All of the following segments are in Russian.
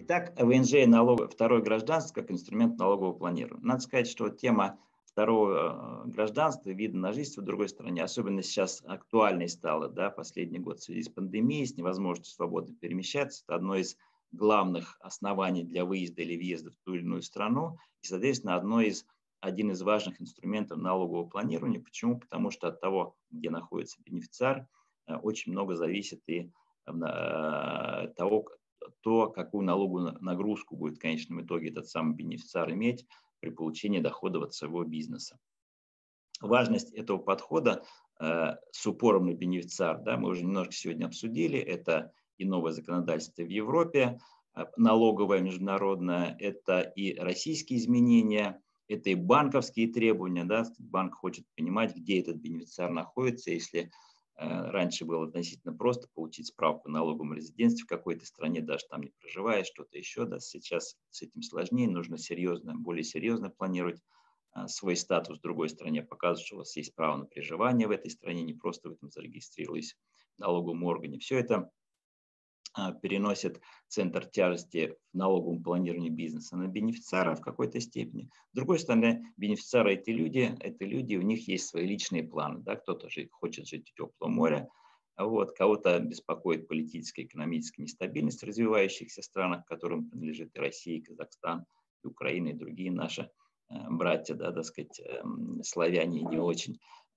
Итак, ВНЖ налог, второе гражданство как инструмент налогового планирования. Надо сказать, что тема второго гражданства, вида на жизнь в другой стране, особенно сейчас актуальной стала, да, последний год в связи с пандемией, с невозможностью свободно перемещаться. Это одно из главных оснований для выезда или въезда в ту или иную страну и, соответственно, один из важных инструментов налогового планирования. Почему? Потому что от того, где находится бенефициар, очень много зависит и того, какую налоговую нагрузку будет в конечном итоге этот самый бенефициар иметь при получении доходов от своего бизнеса. Важность этого подхода с упором на бенефициар, да, мы уже немножко сегодня обсудили, это и новое законодательство в Европе, налоговое, международное, это и российские изменения, это и банковские требования. Да, банк хочет понимать, где этот бенефициар находится. Если раньше было относительно просто получить справку о налоговом резидентстве в какой-то стране, даже там не проживая, что-то еще, да, сейчас с этим сложнее, нужно более серьезно планировать свой статус в другой стране, показывать, что у вас есть право на проживание в этой стране, не просто вы там зарегистрировались в налоговом органе. Все это переносит центр тяжести в налоговом планировании бизнеса на бенефициара в какой-то степени. С другой стороны, бенефициары это люди, у них есть свои личные планы. Да? Кто-то хочет жить у теплого моря, вот, кого-то беспокоит политическая и экономическая нестабильность в развивающихся странах, к которым принадлежит и Россия, и Казахстан, и Украина, и другие наши братья, да, так сказать, славяне и не очень,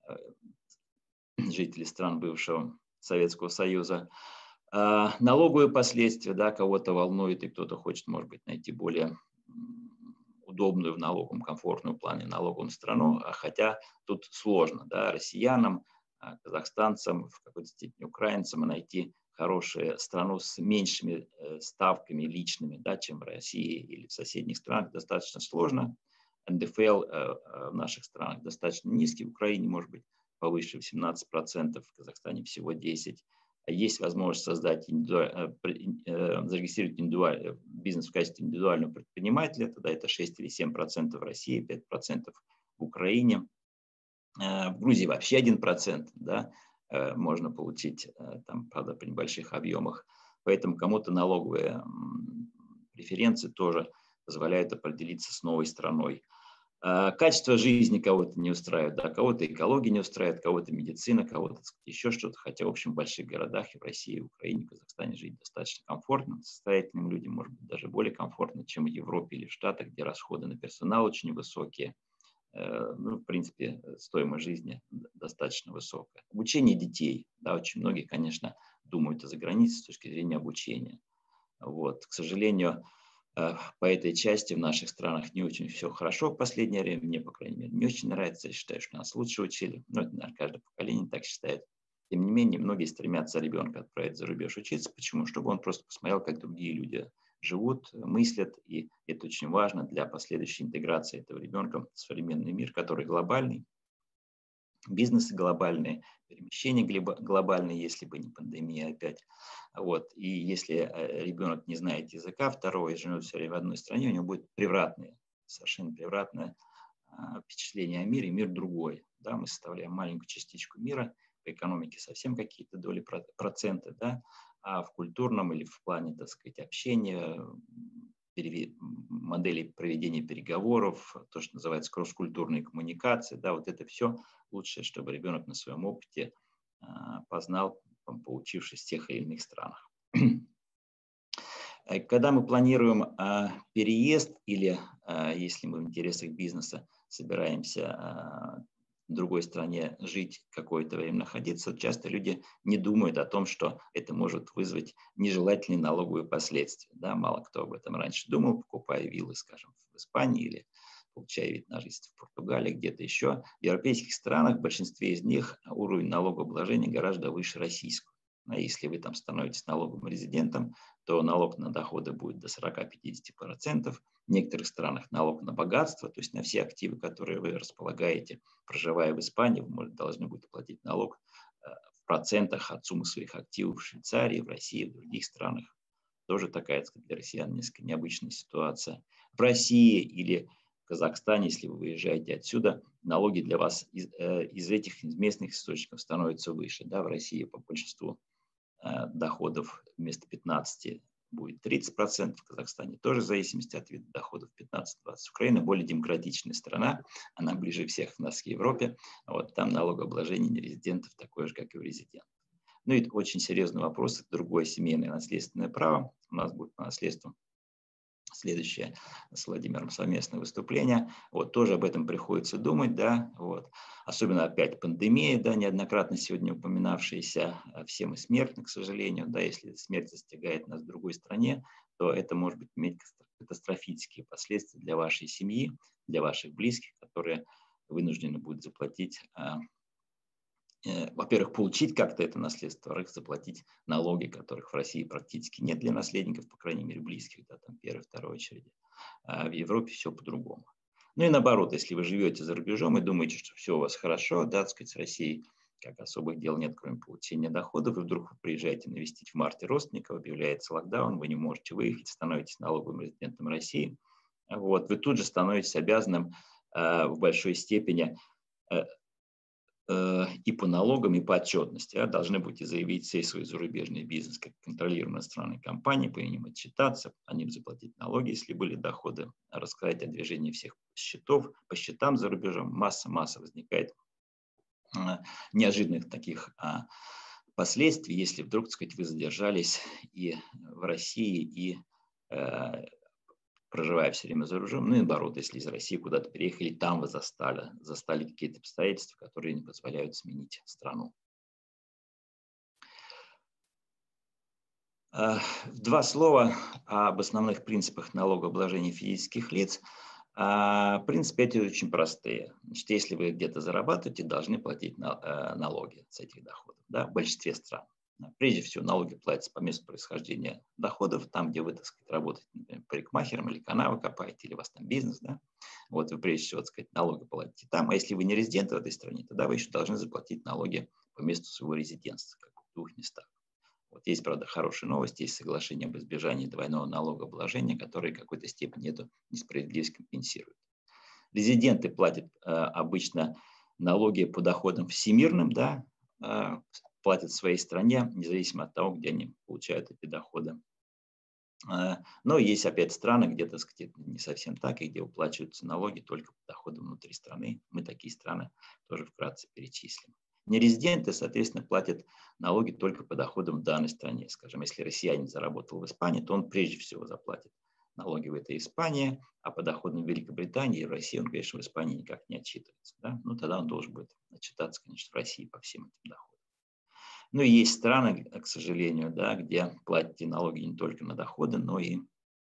жители стран бывшего Советского Союза. Налоговые последствия, да, кого-то волнует, и кто-то хочет, может быть, найти более удобную в налоговом, комфортную плане налоговую страну, хотя тут сложно, да, россиянам, казахстанцам, в какой-то степени украинцам найти хорошую страну с меньшими ставками личными, да, чем в России или в соседних странах, достаточно сложно. НДФЛ в наших странах достаточно низкий, в Украине может быть повыше 18%, в Казахстане всего 10%. Есть возможность зарегистрировать бизнес в качестве индивидуального предпринимателя, тогда это 6 или 7% в России, 5% в Украине. В Грузии вообще 1%, да, можно получить, там, правда, при небольших объемах. Поэтому кому-то налоговые преференции тоже позволяют определиться с новой страной. Качество жизни кого-то не устраивает, да, кого-то экология не устраивает, кого-то медицина, кого-то еще что-то. Хотя, в общем, в больших городах и в России, и в Украине, и в Казахстане жить достаточно комфортно. Состоятельным людям, может быть, даже более комфортно, чем в Европе или в Штатах, где расходы на персонал очень высокие. Ну, в принципе, стоимость жизни достаточно высокая. Обучение детей. Да, очень многие, конечно, думают о загранице с точки зрения обучения. Вот. К сожалению, по этой части в наших странах не очень все хорошо в последнее время. Мне, по крайней мере, не очень нравится. Я считаю, что нас лучше учили. Но это, наверное, каждое поколение так считает. Тем не менее, многие стремятся ребенка отправить за рубеж учиться. Почему? Чтобы он просто посмотрел, как другие люди живут, мыслят. И это очень важно для последующей интеграции этого ребенка в современный мир, который глобальный. Бизнесы глобальные, перемещения глобальные, если бы не пандемия опять. Вот. И если ребенок не знает языка второго и живет все время в одной стране, у него будет совершенно превратное впечатление о мире, мир другой. Да? Мы составляем маленькую частичку мира, по экономике совсем какие-то доли процента, да? А в культурном или в плане, так сказать, общения, моделей проведения переговоров, то, что называется кросс-культурные коммуникации, да, вот это все лучшее, чтобы ребенок на своем опыте познал, поучившись в тех или иных странах. Когда мы планируем переезд или, если мы в интересах бизнеса собираемся в другой стране жить, какое-то время находиться, часто люди не думают о том, что это может вызвать нежелательные налоговые последствия. Да? Мало кто об этом раньше думал, покупая виллы, скажем, в Испании или получая вид на жительство в Португалии, где-то еще. В европейских странах, в большинстве из них, уровень налогообложения гораздо выше российского. А если вы там становитесь налоговым резидентом, то налог на доходы будет до 40-50%. В некоторых странах налог на богатство, то есть на все активы, которые вы располагаете, проживая в Испании, вы должны будете платить налог в процентах от суммы своих активов в Швейцарии, в России, в других странах. Тоже такая, так сказать, для россиян несколько необычная ситуация. В России или в Казахстане, если вы выезжаете отсюда, налоги для вас из местных источников становятся выше. Да, в России по большинству доходов вместо 15 будет 30%, в Казахстане тоже в зависимости от вида доходов 15-20%. Украина более демократичная страна, она ближе всех к нас в Европе, вот там налогообложение нерезидентов такое же, как и у резидентов. Ну и очень серьезный вопрос, это другое семейное наследственное право. У нас будет по наследству следующее с Владимиром совместное выступление. Вот тоже об этом приходится думать, да, вот. Особенно опять пандемия, да, неоднократно сегодня упоминавшаяся, все мы смертны, к сожалению, да, если смерть застигает нас в другой стране, то это может иметь катастрофические последствия для вашей семьи, для ваших близких, которые вынуждены будут заплатить, во-первых, получить как-то это наследство, во-вторых, заплатить налоги, которых в России практически нет для наследников, по крайней мере, близких, да, там первой, второй очереди. А в Европе все по-другому. Ну и наоборот, если вы живете за рубежом и думаете, что все у вас хорошо, да, так сказать, с Россией как особых дел нет, кроме получения доходов, и вдруг вы приезжаете навестить в марте родственников, объявляется локдаун, вы не можете выехать, становитесь налоговым резидентом России, вот, вы тут же становитесь обязанным в большой степени и по налогам, и по отчетности. Должны будете заявить все свой зарубежный бизнес как контролируемая иностранная компания, по ним отчитаться, по ним заплатить налоги, если были доходы, рассказать о движении всех счетов, по счетам за рубежом. Масса возникает неожиданных таких последствий, если вдруг, так сказать, вы задержались и в России, и проживая все время за рубежом, ну и наоборот, если из России куда-то переехали, там вы застали какие-то обстоятельства, которые не позволяют сменить страну. Два слова об основных принципах налогообложения физических лиц. Принципы эти очень простые. Значит, если вы где-то зарабатываете, должны платить налоги с этих доходов, да, в большинстве стран. Прежде всего, налоги платятся по месту происхождения доходов, там, где вы, так сказать, работаете, например, парикмахером или канавы копаете, или у вас там бизнес, да, вот вы, прежде всего, так сказать, налоги платите там, а если вы не резидент в этой стране, тогда вы еще должны заплатить налоги по месту своего резидентства, как в двух местах. Вот есть, правда, хорошая новость, есть соглашение об избежании двойного налогообложения, которое в какой-то степени эту несправедливость компенсирует. Резиденты платят обычно налоги по доходам всемирным, да, платят в своей стране, независимо от того, где они получают эти доходы. Но есть опять страны, где, так сказать, не совсем так, и где уплачиваются налоги только по доходам внутри страны. Мы такие страны тоже вкратце перечислим. Нерезиденты, соответственно, платят налоги только по доходам в данной стране. Скажем, если россиянин заработал в Испании, то он прежде всего заплатит налоги в этой Испании, а по доходам Великобритании и в России он, конечно, в Испании никак не отчитывается. Да? Ну, тогда он должен будет отчитаться, конечно, в России по всем этим доходам. Ну и есть страны, к сожалению, да, где платите налоги не только на доходы, но и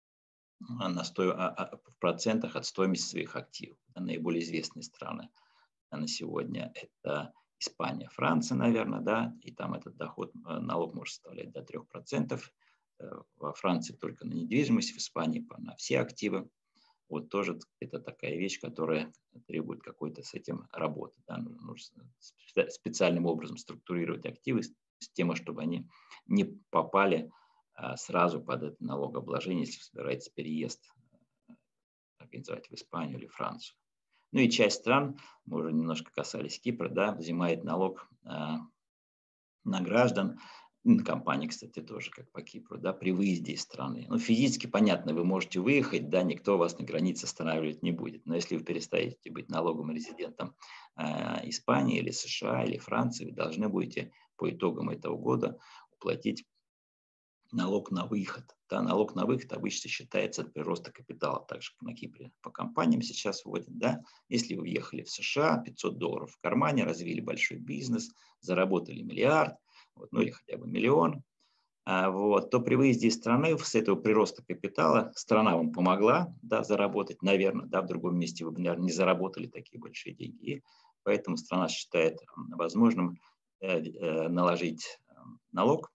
в процентах от стоимости своих активов. Наиболее известные страны на сегодня – это Испания, Франция, наверное, да, и там этот налог может составлять до 3%. Во Франции только на недвижимость, в Испании на все активы. Вот тоже это такая вещь, которая требует какой-то с этим работы. Да? Нужно специальным образом структурировать активы с тем, чтобы они не попали сразу под это налогообложение, если собираетесь переезд организовать в Испанию или Францию. Ну и часть стран, мы уже немножко касались Кипра, да, взимает налог на граждан, на компании, кстати, тоже, как по Кипру, да, при выезде из страны. Ну, физически понятно, вы можете выехать, да, никто вас на границе останавливать не будет. Но если вы перестаете быть налоговым резидентом Испании или США или Франции, вы должны будете по итогам этого года уплатить налог на выход. Да, налог на выход обычно считается от прироста капитала, так же, как на Кипре по компаниям сейчас вводят. Да. Если вы въехали в США, $500 в кармане, развили большой бизнес, заработали миллиард, вот, ну или хотя бы миллион, вот, то при выезде из страны с этого прироста капитала страна вам помогла, да, заработать, наверное, да, в другом месте вы бы, наверное, не заработали такие большие деньги. И поэтому страна считает возможным наложить налог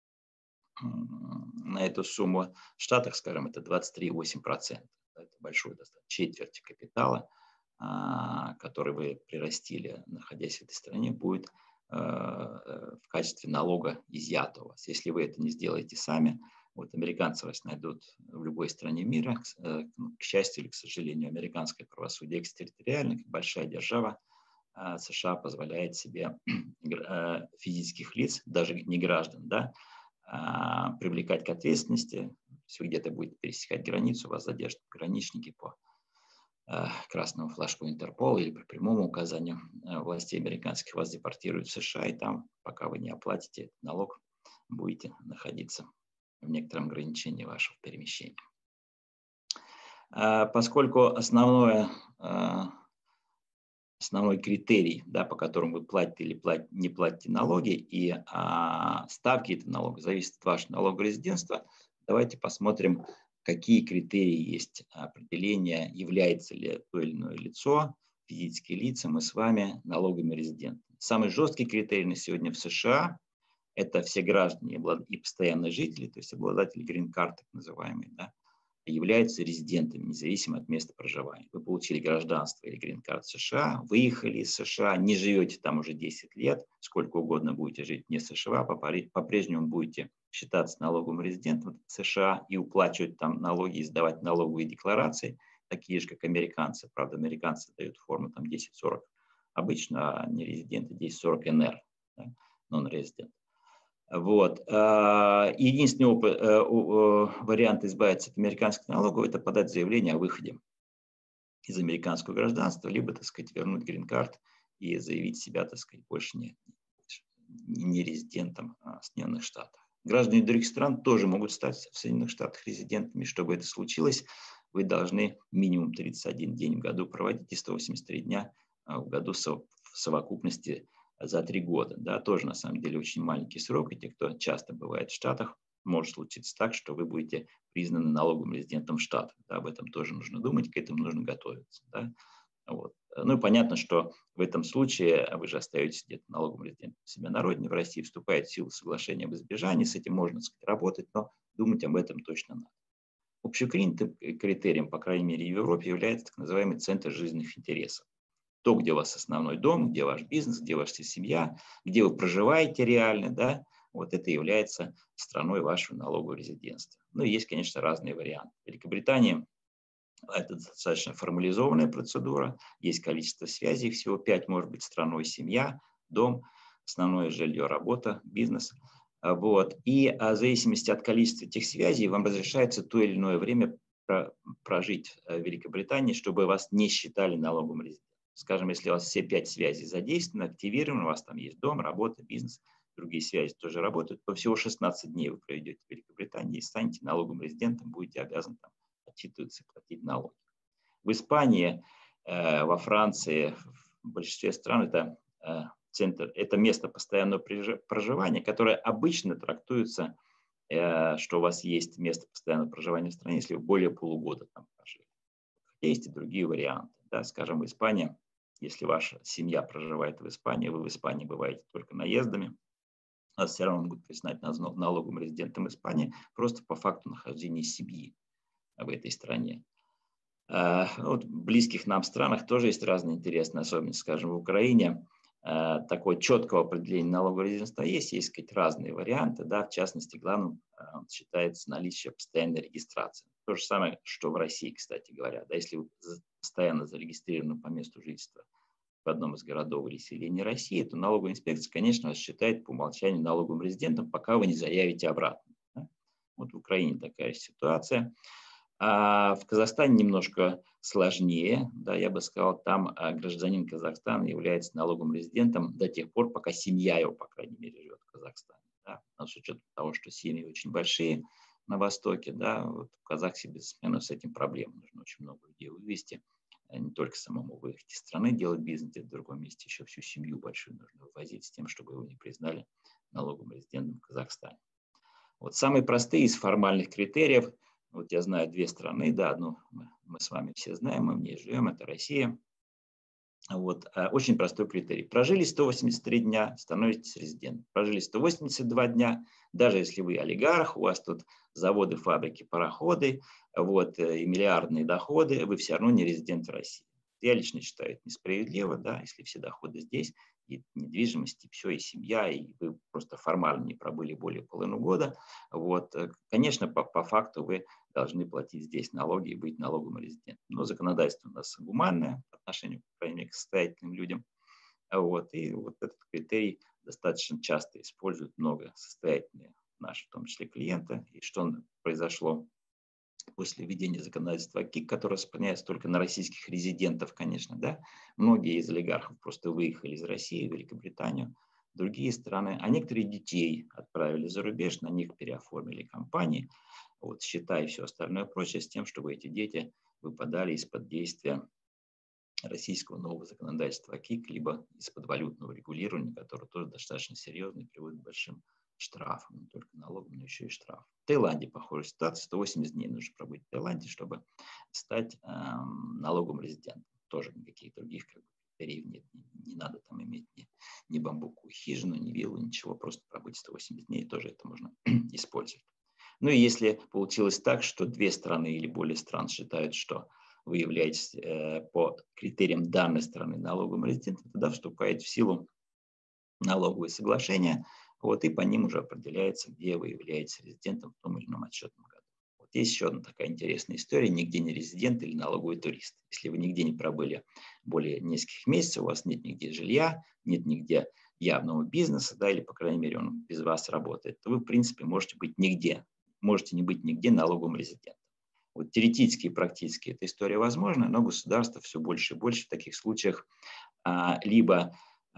на эту сумму. В Штатах, скажем, это 23,8%. Это большой достаточно, четверть капитала, который вы прирастили, находясь в этой стране, будет в качестве налога изъято у вас. Если вы это не сделаете сами, вот американцы вас найдут в любой стране мира. К счастью или к сожалению, американское правосудие экстерриториально, как большая держава, США позволяет себе физических лиц, даже не граждан, да, привлекать к ответственности Если вы где-то будете пересекать границу, вас задержат пограничники по красному флажку Интерпола или по прямому указанию властей американских, вас депортируют в США, и там, пока вы не оплатите этот налог, будете находиться в некотором ограничении вашего перемещения. Поскольку основной критерий, да, по которому вы платите или не платите налоги, и ставки этого налога зависят от вашего налогового резидентства, давайте посмотрим, какие критерии есть определения, является ли то или иное лицо, физические лица, мы с вами налоговыми резидентами. Самый жесткий критерий на сегодня в США – это все граждане и постоянные жители, то есть обладатели грин-карт, так называемые, да, являются резидентами, независимо от места проживания. Вы получили гражданство или грин-карт США, выехали из США, не живете там уже 10 лет, сколько угодно будете жить вне США, по-прежнему будете считаться налоговым резидентом США и уплачивать там налоги, и сдавать налоговые декларации, такие же, как американцы. Правда, американцы дают форму там 1040 обычно, а не резиденты 1040 НР, да, non-resident. Вот. Единственный вариант избавиться от американских налогов – это подать заявление о выходе из американского гражданства, либо, так сказать, вернуть грин-карт и заявить себя, так сказать, больше не резидентом Соединенных Штатов. Граждане других стран тоже могут стать в Соединенных Штатах резидентами. Чтобы это случилось, вы должны минимум 31 день в году проводить и 183 дня в году в совокупности за 3 года. Да, тоже на самом деле очень маленький срок. И те, кто часто бывает в Штатах, может случиться так, что вы будете признаны налоговым резидентом Штатов. Да, об этом тоже нужно думать, к этому нужно готовиться. Да. Вот. Ну и понятно, что в этом случае вы же остаетесь где-то налоговым резидентом у себя на родине, в России, вступает в силу соглашения об избежании, с этим можно, так сказать, работать, но думать об этом точно надо. Общепринятым критерием, по крайней мере, в Европе является так называемый центр жизненных интересов. То, где у вас основной дом, где ваш бизнес, где ваша семья, где вы проживаете реально, да, вот это является страной вашего налогового резидентства. Ну, и есть, конечно, разные варианты. В Великобритании это достаточно формализованная процедура, есть количество связей, всего 5 может быть страной: семья, дом, основное жилье, работа, бизнес. Вот. И в зависимости от количества этих связей вам разрешается то или иное время прожить в Великобритании, чтобы вас не считали налоговым резидентом. Скажем, если у вас все 5 связей задействованы, активированы, у вас там есть дом, работа, бизнес, другие связи тоже работают, то всего 16 дней вы проведете в Великобритании и станете налоговым резидентом, будете обязаны там отчитываться и платить налоги. В Испании, во Франции, в большинстве стран это центр, это место постоянного проживания, которое обычно трактуется, что у вас есть место постоянного проживания в стране, если вы более полугода там прожили. Есть и другие варианты. Да, скажем, в Испании, если ваша семья проживает в Испании, вы в Испании бываете только наездами, вас все равно могут признать налоговым резидентом Испании просто по факту нахождения семьи в этой стране. Вот в близких нам странах тоже есть разные интересные особенности. Скажем, в Украине такое четкого определения налогового резидентства есть, сказать, разные варианты. Да, в частности, главным считается наличие постоянной регистрации. То же самое, что в России, кстати говоря. Да, если вы постоянно зарегистрированы по месту жительства в одном из городов или селений России, то налоговая инспекция, конечно, вас считает по умолчанию налоговым резидентом, пока вы не заявите обратно. Да? Вот в Украине такая ситуация. А в Казахстане немножко сложнее, да, я бы сказал, там гражданин Казахстана является налоговым резидентом до тех пор, пока семья его, по крайней мере, живет в Казахстане. Да. Но с учетом того, что семьи очень большие на Востоке, да, вот в Казахстане бизнесмену с этим проблем. Нужно очень много людей вывести, не только самому выехать из страны, делать бизнес где-то в другом месте, еще всю семью большую нужно вывозить с тем, чтобы его не признали налоговым резидентом в Казахстане. Вот самые простые из формальных критериев. Вот я знаю 2 страны, да, одну мы с вами все знаем, мы в ней живем, это Россия. Вот, очень простой критерий. Прожили 183 дня, становитесь резидентом. Прожили 182 дня, даже если вы олигарх, у вас тут заводы, фабрики, пароходы, вот, и миллиардные доходы, вы все равно не резидент России. Я лично считаю это несправедливо, да, если все доходы здесь, и недвижимость, и все, и семья, и вы просто формально не пробыли более половины года. Вот, конечно, по факту вы должны платить здесь налоги и быть налоговым резидентом. Но законодательство у нас гуманное по отношению, по крайней мере, к состоятельным людям. Вот, и вот этот критерий достаточно часто используют много состоятельные наши, в том числе клиенты. И что произошло после введения законодательства КИК, которое распространяется только на российских резидентов, конечно, да, многие из олигархов просто выехали из России в Великобританию, другие страны, а некоторые детей отправили за рубеж, на них переоформили компании, вот, счета и все остальное прочее, с тем, чтобы эти дети выпадали из-под действия российского нового законодательства КИК, либо из-под валютного регулирования, которое тоже достаточно серьезно и приводит к большим штрафам, не только налогам, но еще и штрафам. В Таиланде похожая ситуация, 180 дней нужно пробыть в Таиланде, чтобы стать налоговым резидентом. Тоже никаких других критериев нет, не надо там иметь ни бамбуковую хижину, ни виллу, ничего, просто пробыть 180 дней, тоже это можно использовать. Ну и если получилось так, что две страны или более стран считают, что вы являетесь по критериям данной страны налоговым резидентом, тогда вступает в силу налоговые соглашения, вот, и по ним уже определяется, где вы являетесь резидентом в том или ином отчетном году. Вот есть еще одна такая интересная история: нигде не резидент или налоговый турист. Если вы нигде не пробыли более нескольких месяцев, у вас нет нигде жилья, нет нигде явного бизнеса, да, или, по крайней мере, он без вас работает, то вы, в принципе, можете не быть нигде налоговым резидентом. Вот теоретически и практически эта история возможна, но государство все больше и больше в таких случаях либо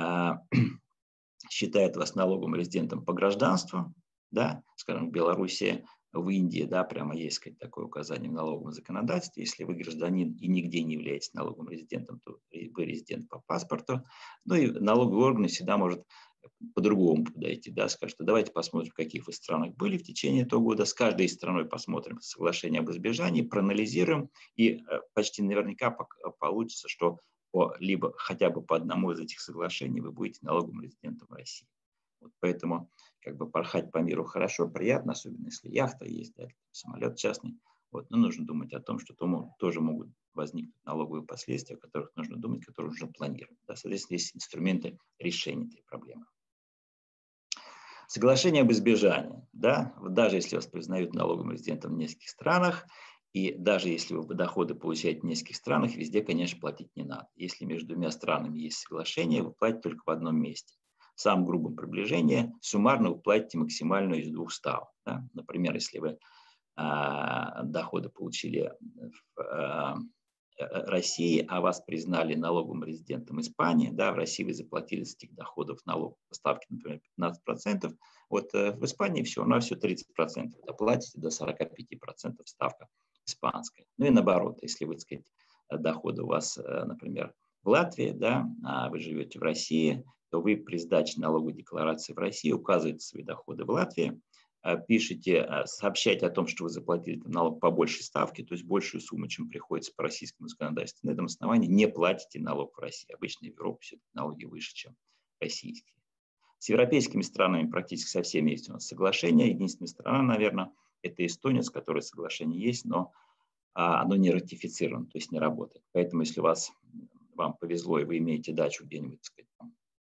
считает вас налоговым резидентом по гражданству, да, скажем, в Беларуси, в Индии, да, прямо есть, сказать, такое указание в налоговом законодательстве. Если вы гражданин и нигде не являетесь налоговым резидентом, то вы резидент по паспорту. Ну и налоговый орган всегда может по-другому подойти, да, скажет, что давайте посмотрим, в каких вы странах были в течение этого года, с каждой страной посмотрим соглашение об избежании, проанализируем, и почти наверняка получится, что либо хотя бы по одному из этих соглашений вы будете налоговым резидентом России. Вот поэтому как бы порхать по миру хорошо, приятно, особенно если яхта есть, да, самолет частный. Вот, но нужно думать о том, что тоже могут возникнуть налоговые последствия, о которых нужно думать, которые уже планируют. Да, соответственно, есть инструменты решения этой проблемы. Соглашение об избежании. Да, даже если вас признают налоговым резидентом в нескольких странах, и даже если вы доходы получаете в нескольких странах, везде, конечно, платить не надо. Если между двумя странами есть соглашение, вы платите только в одном месте. В самом грубом приближении суммарно вы платите максимальную из двух ставок. Да? Например, если вы доходы получили в России, а вас признали налоговым резидентом Испании, да, в России вы заплатили с этих доходов налог по ставке, например, 15%, вот в Испании всего-навсего 30%, доплатите до 45% ставка испанская. Ну и наоборот, если вы, так сказать, доходы у вас, например, в Латвии, да, а вы живете в России, то вы при сдаче налоговой декларации в России указываете свои доходы в Латвии, пишете, сообщаете о том, что вы заплатили налог по большей ставке, то есть большую сумму, чем приходится по российскому законодательству. На этом основании не платите налог в России. Обычно в Европе все-таки налоги выше, чем российские. С европейскими странами практически со всеми есть у нас соглашение. Единственная страна, наверное, это Эстония, с которой соглашение есть, но оно не ратифицировано, то есть не работает. Поэтому, если вам повезло и вы имеете дачу где-нибудь, так сказать,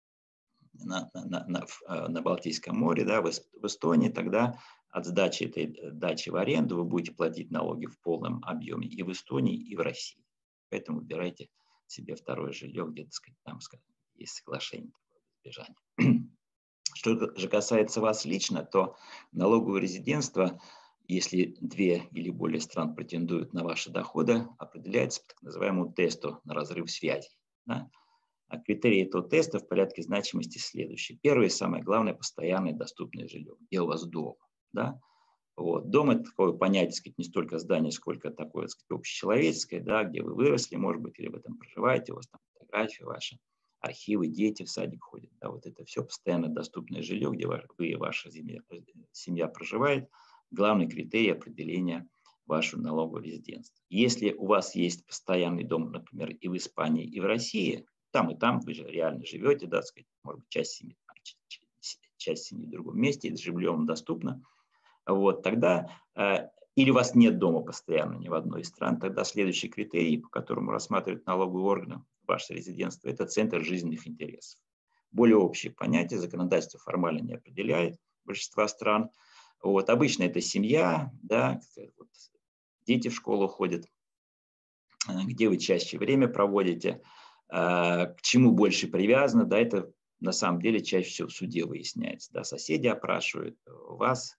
на Балтийском море, да, в Эстонии, тогда от сдачи этой дачи в аренду вы будете платить налоги в полном объеме и в Эстонии, и в России. Поэтому выбирайте себе второе жилье, где, так сказать, там есть соглашение об избежании. Что же касается вас лично, то налоговое резидентство, если две или более стран претендуют на ваши доходы, определяется по так называемому тесту на разрыв связей. Да? А критерии этого теста в порядке значимости следующие. Первое и самое главное — постоянное доступное жилье. Где у вас дом? Да? Вот. Дом — это такое понятие, сказать, не столько здание, сколько такое, сказать, общечеловеческое, да, где вы выросли, может быть, или вы там проживаете, у вас там фотографии ваши, архивы, дети в садик ходят. Да, вот это все постоянно доступное жилье, где вы и ваша семья проживает. Главный критерий определения вашего налогового резидентства. Если у вас есть постоянный дом, например, и в Испании, и в России, и там вы же реально живете, да, сказать, может быть, часть семьи в другом месте, с жильем доступно, вот, тогда, или у вас нет дома постоянно ни в одной из стран, тогда следующий критерий, по которому рассматривают налоговые органы ваше резидентство, это центр жизненных интересов. Более общее понятие, законодательство формально не определяет большинство стран. Вот, обычно это семья, да, вот, дети в школу ходят, где вы чаще время проводите, к чему больше привязано, да, это на самом деле чаще всего в суде выясняется. Да, соседи опрашивают вас,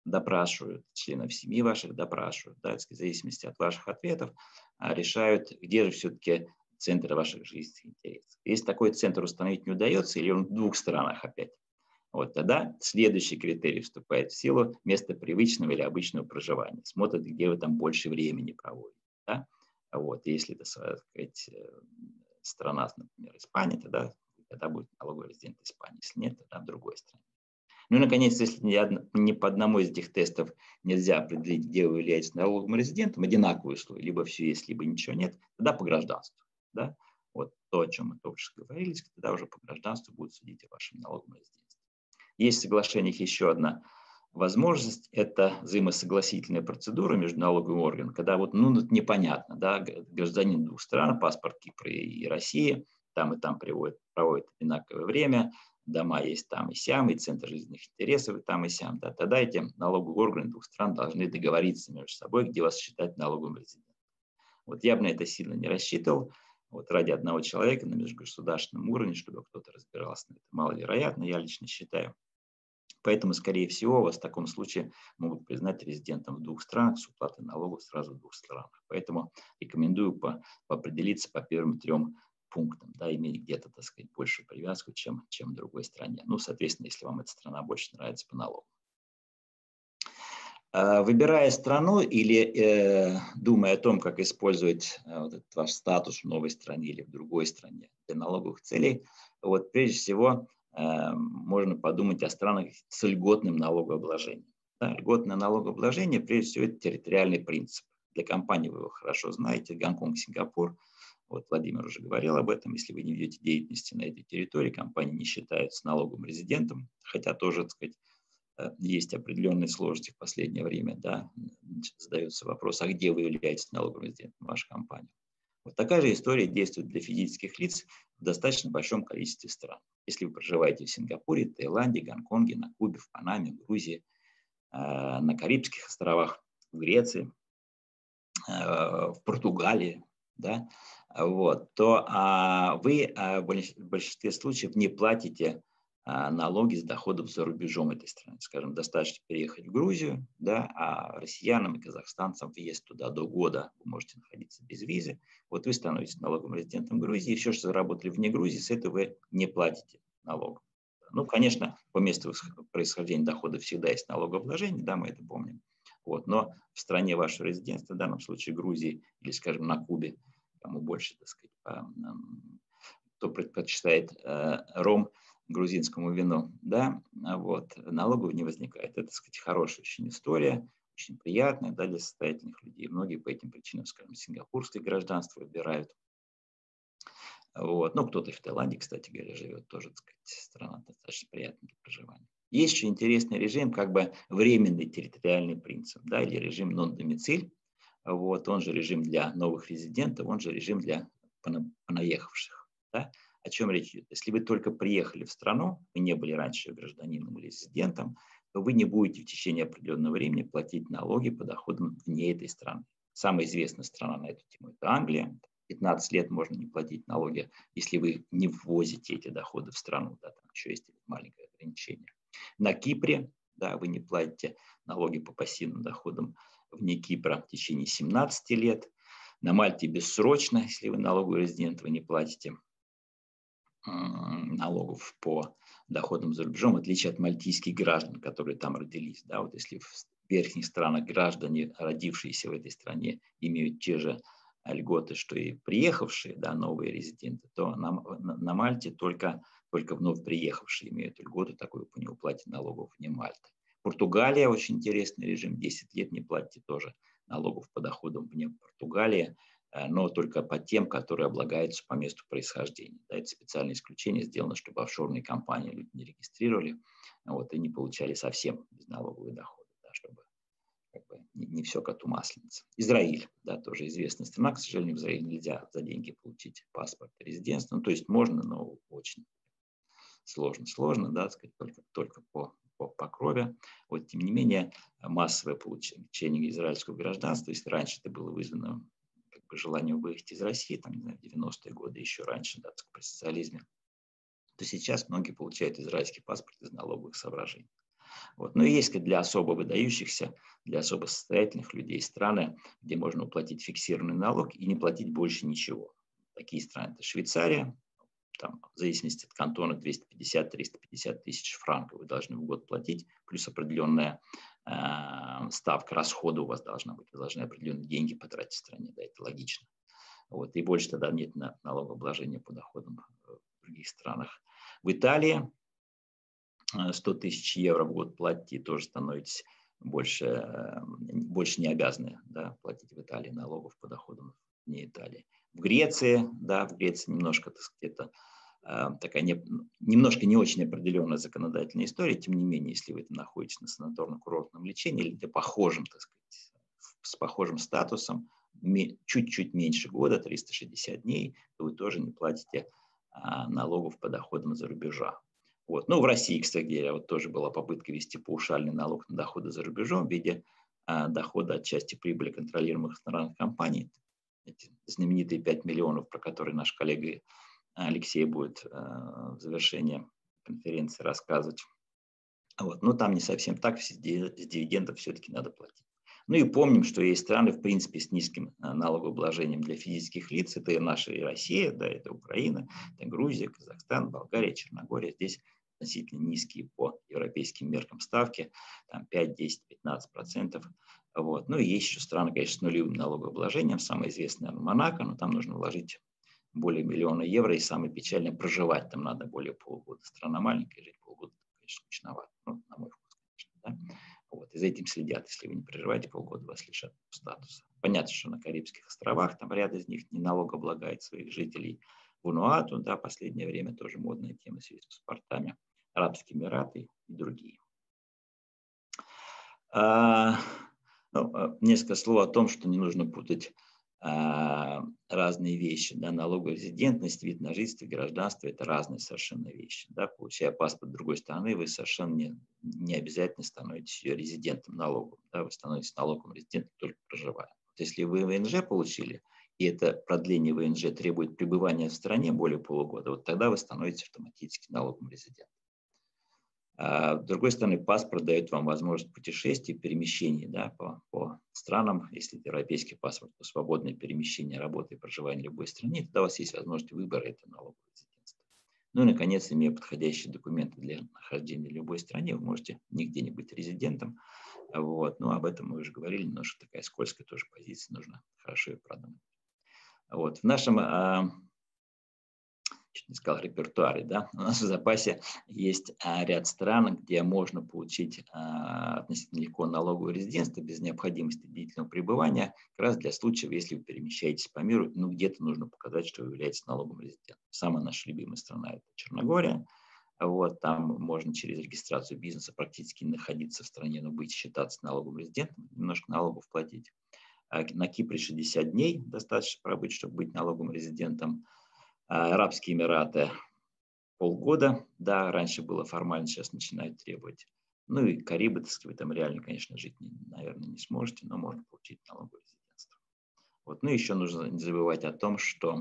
допрашивают, членов семьи ваших допрашивают, да, в зависимости от ваших ответов, решают, где же все-таки центр ваших жизненных интересов. Если такой центр установить не удается, или он в двух странах опять, вот тогда следующий критерий вступает в силу: место привычного или обычного проживания. Смотрят, где вы там больше времени проводите. Да? Вот. Если это, так сказать, страна, например, Испания, тогда будет налоговый резидент Испании. Если нет, тогда в другой стране. Ну и, наконец, если ни по одному из этих тестов нельзя определить, где вы являетесь налоговым резидентом, одинаковые условия, либо все есть, либо ничего нет, тогда по гражданству. Да? Вот то, о чем мы только что говорили, тогда уже по гражданству будут судить о вашем налоговом резидентстве. Есть в соглашениях еще одна возможность – это взаимосогласительная процедура между налоговым органом, когда вот, непонятно, да, гражданин двух стран, паспорт Кипра и России, там и там проводят одинаковое время, дома есть там и сям, и центр жизненных интересов и там и сям. Да, тогда эти налоговые органы двух стран должны договориться между собой, где вас считать налоговым резидентом. Вот я бы на это сильно не рассчитывал. Вот ради одного человека на межгосударственном уровне, чтобы кто-то разбирался, это маловероятно, я лично считаю. Поэтому, скорее всего, вас в таком случае могут признать резидентом в двух странах с уплатой налогов сразу в двух странах. Поэтому рекомендую определиться по первым 3 пунктам, да, иметь где-то, так сказать, большую привязку, чем в другой стране. Ну, соответственно, если вам эта страна больше нравится по налогам. Выбирая страну или думая о том, как использовать вот этот ваш статус в новой стране или в другой стране для налоговых целей, вот прежде всего можно подумать о странах с льготным налогообложением. Да, льготное налогообложение, прежде всего, это территориальный принцип. Для компании вы его хорошо знаете: Гонконг, Сингапур. Вот Владимир уже говорил об этом. Если вы не ведете деятельности на этой территории, компания не считается налоговым резидентом, хотя тоже, так сказать, есть определенные сложности в последнее время. Да, задается вопрос: а где вы являетесь налоговым резидентом вашей компании? Вот такая же история действует для физических лиц в достаточно большом количестве стран. Если вы проживаете в Сингапуре, Таиланде, Гонконге, на Кубе, в Панаме, в Грузии, на Карибских островах, в Греции, в Португалии, да, вот, то вы в большинстве случаев не платите налоги с доходов за рубежом этой страны. Скажем, достаточно переехать в Грузию, да, а россиянам и казахстанцам въезд туда до года вы можете находиться без визы. Вот вы становитесь налоговым резидентом Грузии, и все, что заработали вне Грузии, с этого вы не платите налог. Ну, конечно, по месту происхождения дохода всегда есть налогообложение, да, мы это помним. Вот, но в стране вашего резидентства, в данном случае Грузии или, скажем, на Кубе, кому больше, так сказать, кто предпочитает ром грузинскому вину, да, вот, налогов не возникает. Это, так сказать, хорошая очень история, очень приятная, да, для состоятельных людей. Многие по этим причинам, скажем, сингапурское гражданство выбирают. Вот. Ну, кто-то в Таиланде, кстати говоря, живет, тоже, так сказать, страна достаточно приятная для проживания. Есть еще интересный режим, как бы временный территориальный принцип, да, или режим нон-домициль. Вот, он же режим для новых резидентов, он же режим для понаехавших. Да. О чем речь идет? Если вы только приехали в страну, вы не были раньше гражданином или резидентом, то вы не будете в течение определенного времени платить налоги по доходам вне этой страны. Самая известная страна на эту тему – это Англия. 15 лет можно не платить налоги, если вы не ввозите эти доходы в страну. Да, там еще есть маленькое ограничение. На Кипре, да, вы не платите налоги по пассивным доходам вне Кипра в течение 17 лет. На Мальте бессрочно, если вы налоговый резидент, вы не платите налогов по доходам за рубежом, в отличие от мальтийских граждан, которые там родились. Да, вот если в верхних странах граждане, родившиеся в этой стране, имеют те же льготы, что и приехавшие, да, новые резиденты, то на Мальте только вновь приехавшие имеют льготу такую по неуплате налогов вне Мальты. Португалия, очень интересный режим, 10 лет не платите тоже налогов по доходам вне Португалии, но только по тем, которые облагаются по месту происхождения. Да, это специальное исключение сделано, чтобы офшорные компании люди не регистрировали, вот, и не получали совсем безналоговые доходы, да, чтобы как бы не все коту масленица. Израиль, да, тоже известная страна, к сожалению, в Израиле нельзя за деньги получить паспорт резидентства, ну, то есть можно, но очень сложно, да, сказать, только по крови. Вот, тем не менее, массовое получение израильского гражданства, если раньше это было вызвано как бы желанием выехать из России, там, не знаю, 90-е годы, еще раньше, да, при социализме, то сейчас многие получают израильский паспорт из налоговых соображений. Вот. Но есть для особо выдающихся, для особо состоятельных людей страны, где можно уплатить фиксированный налог и не платить больше ничего. Такие страны – это Швейцария, там, в зависимости от кантона 250-350 тысяч франков вы должны в год платить, плюс определенная ставка расхода у вас должна быть, вы должны определенные деньги потратить в стране, да, это логично. Вот, и больше тогда нет налогообложения по доходам в других странах. В Италии 100 тысяч евро в год платите, тоже становитесь больше не обязаны, да, платить в Италии налогов по доходам вне Италии. В Греции, да, в Греции немножко, так сказать, это такая немножко не очень определенная законодательная история, тем не менее, если вы находитесь на санаторно-курортном лечении или похожим, так сказать, с похожим статусом, чуть-чуть меньше года, 360 дней, то вы тоже не платите налогов по доходам за рубежа. Вот. Ну, в России, кстати говоря, вот тоже была попытка ввести паушальный налог на доходы за рубежом в виде дохода от части прибыли контролируемых иностранных компаний. Эти знаменитые 5 миллионов, про которые наш коллега Алексей будет в завершении конференции рассказывать. Вот. Но там не совсем так, с дивидендов все-таки надо платить. Ну и помним, что есть страны, в принципе, с низким налогообложением для физических лиц. Это и наша и Россия, да, это Украина, это Грузия, Казахстан, Болгария, Черногория. Здесь относительно низкие по европейским меркам ставки, там 5, 10, 15%. Вот. Ну и есть еще страны, конечно, с нулевым налогообложением. Самое известное, наверное, Монако, но там нужно вложить более миллиона евро, и самое печальное, проживать там надо более полугода. Страна маленькая, жить полгода, конечно, скучновато, ну, на мой вкус, конечно, да? Вот, и за этим следят. Если вы не проживаете полгода, вас лишат статуса. Понятно, что на Карибских островах, там ряд из них не налогооблагает своих жителей. Вануату, да, последнее время тоже модная тема в связи с паспортами. Арабские Эмираты и другие. Несколько слов о том, что не нужно путать разные вещи. Да, налоговая резидентность, вид на жительство, гражданство – это разные совершенно вещи. Да, получая паспорт другой страны, вы совершенно не обязательно становитесь ее резидентом налоговым. Да, вы становитесь налоговым резидентом только проживая. Вот если вы ВНЖ получили, и это продление ВНЖ требует пребывания в стране более полугода, вот тогда вы становитесь автоматически налоговым резидентом. С другой стороны, паспорт дает вам возможность путешествий, перемещений, да, по странам. Если это европейский паспорт, то свободное перемещение, работы и проживание в любой стране, тогда у вас есть возможность выбора этого налогового резидентства. Ну и, наконец, имея подходящие документы для нахождения в любой стране, вы можете нигде не быть резидентом. Вот. Но об этом мы уже говорили, немножко такая скользкая тоже позиция, нужно хорошо ее продумать. Вот. В нашем чуть не сказал репертуаре, да, у нас в запасе есть ряд стран, где можно получить относительно легко налоговое резидентство без необходимости длительного пребывания, как раз для случаев, если вы перемещаетесь по миру, ну где-то нужно показать, что вы являетесь налоговым резидентом. Самая наша любимая страна – это Черногория. Вот, там можно через регистрацию бизнеса практически находиться в стране, но считаться налоговым резидентом, немножко налогов платить. На Кипре 60 дней достаточно пробыть, чтобы быть налоговым резидентом. Арабские Эмираты полгода, да, раньше было формально, сейчас начинают требовать. Ну и Карибы, так сказать, вы там реально, конечно, жить, наверное, не сможете, но можно получить налоговое резидентство. Вот. Ну и еще нужно не забывать о том, что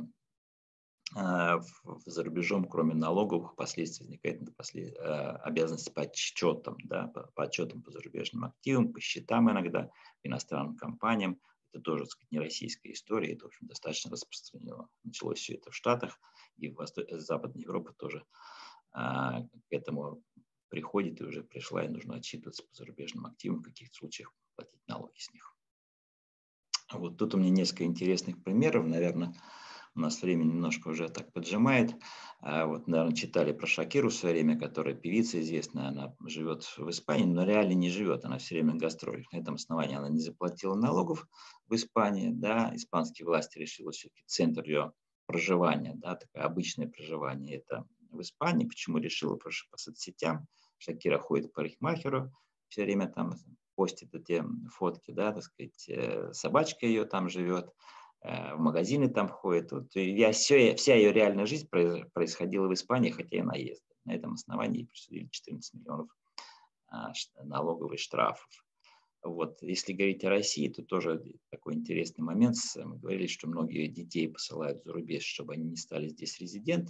за рубежом, кроме налоговых последствий, возникает обязанность по отчетам, да, по отчетам по зарубежным активам, по счетам иногда, иностранным компаниям. Это тоже, так сказать, не российская история, это, в общем, достаточно распространено. Началось все это в Штатах, и в Западной Европе тоже к этому приходит и уже пришла, и нужно отчитываться по зарубежным активам, в каких случаях платить налоги с них. Вот тут у меня несколько интересных примеров, наверное, у нас время немножко уже так поджимает. Вот, наверное, читали про Шакиру в свое время, которая певица известная, она живет в Испании, но реально не живет, она все время гастролит. На этом основании она не заплатила налогов в Испании, да, испанские власти решили все-таки центр ее проживания, да, такое обычное проживание, это в Испании. Почему решила? Потому что по соцсетям Шакира ходит к парикмахеру, все время там постит эти фотки, да, так сказать, собачка ее там живет, в магазины там ходит. Вот, вся ее реальная жизнь происходила в Испании, хотя и наезд. На этом основании присудили 14 миллионов налоговых штрафов. Вот. Если говорить о России, то тоже такой интересный момент. Мы говорили, что многие детей посылают за рубеж, чтобы они не стали здесь резидентами.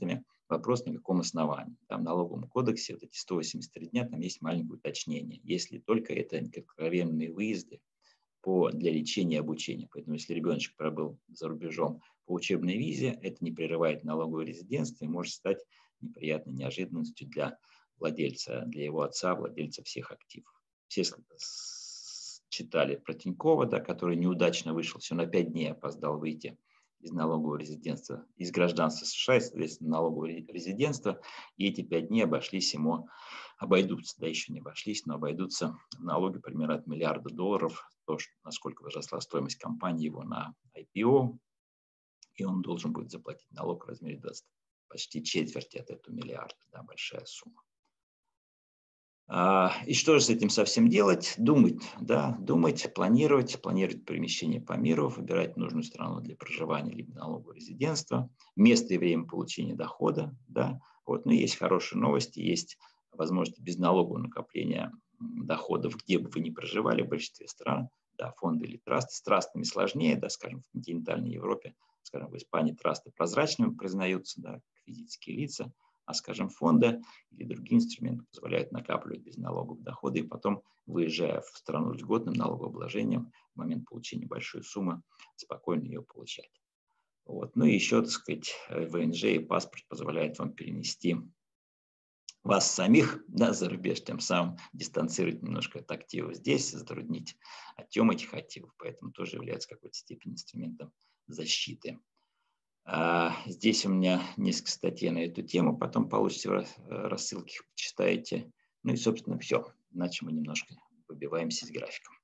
Вопрос, на каком основании. Там в налоговом кодексе вот эти 183 дня, там есть маленькое уточнение, если только это откровенные выезды для лечения и обучения. Поэтому если ребеночек пробыл за рубежом по учебной визе, это не прерывает налоговое резидентство и может стать неприятной неожиданностью для владельца, для его отца, владельца всех активов. Все читали про Тинькова, да, который неудачно вышел, все на 5 дней опоздал выйти из налогового резидентства, из гражданства США, соответственно, налогового резидентства, и эти 5 дней обойдутся, да, еще не обошлись, но обойдутся в налоги примерно от $1 миллиарда, то, насколько возросла стоимость компании его на IPO, и он должен будет заплатить налог в размере почти четверти от этого миллиарда, да, большая сумма. И что же с этим совсем делать? Думать, да, думать, планировать перемещение по миру, выбирать нужную страну для проживания либо налогового резидентства, место и время получения дохода, да. Вот, но есть хорошие новости, есть возможность безналогового накопления доходов, где бы вы ни проживали, в большинстве стран, да, фонды или трасты. С трастами сложнее, да, скажем, в континентальной Европе, скажем, в Испании трасты прозрачными признаются, да, как физические лица, а, скажем, фонды или другие инструменты позволяют накапливать безналоговые доходы и потом, выезжая в страну с льготным налогообложением, в момент получения большой суммы спокойно ее получать. Вот. Ну и еще, так сказать, ВНЖ и паспорт позволяют вам перенести вас самих, да, за рубеж, тем самым дистанцировать немножко от активов здесь, затруднить отъем этих активов, поэтому тоже является в какой-то степени инструментом защиты. Здесь у меня несколько статей на эту тему, потом получите рассылки, почитаете. Ну и, собственно, все. Иначе мы немножко выбиваемся из графика.